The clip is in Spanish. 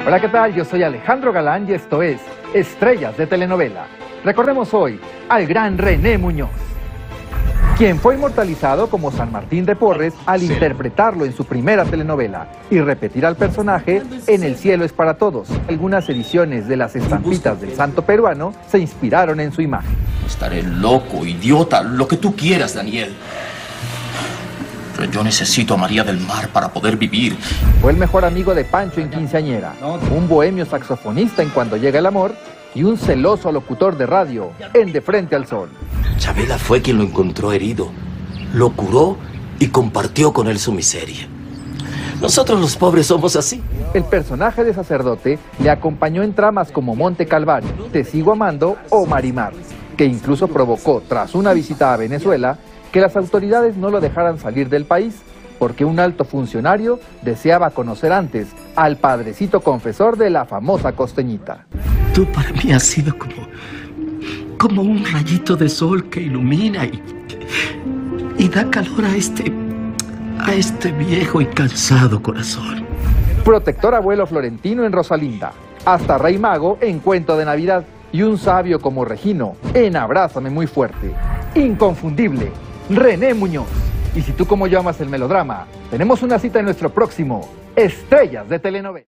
Hola, ¿qué tal? Yo soy Alejandro Galán y esto es Estrellas de Telenovela. Recordemos hoy al gran René Muñoz, quien fue inmortalizado como San Martín de Porres al interpretarlo en su primera telenovela y repetir al personaje en El cielo es para todos. Algunas ediciones de las estampitas del santo peruano se inspiraron en su imagen. Estaré loco, idiota, lo que tú quieras, Daniel. Pero yo necesito a María del Mar para poder vivir. Fue el mejor amigo de Pancho en Quinceañera, un bohemio saxofonista en Cuando llega el amor y un celoso locutor de radio en De frente al sol. Chabela fue quien lo encontró herido, lo curó y compartió con él su miseria. Nosotros los pobres somos así. El personaje de sacerdote le acompañó en tramas como Monte Calvario, Te sigo amando o Marimar, que incluso provocó, tras una visita a Venezuela, que las autoridades no lo dejaran salir del país, porque un alto funcionario deseaba conocer antes al padrecito confesor de la famosa costeñita. Tú para mí has sido como un rayito de sol que ilumina y da calor a este viejo y cansado corazón. Protector abuelo Florentino en Rosalinda, hasta Rey Mago en Cuento de Navidad y un sabio como Regino en Abrázame muy fuerte. Inconfundible, René Muñoz. Y si tú como yo amas el melodrama, tenemos una cita en nuestro próximo Estrellas de Telenovela.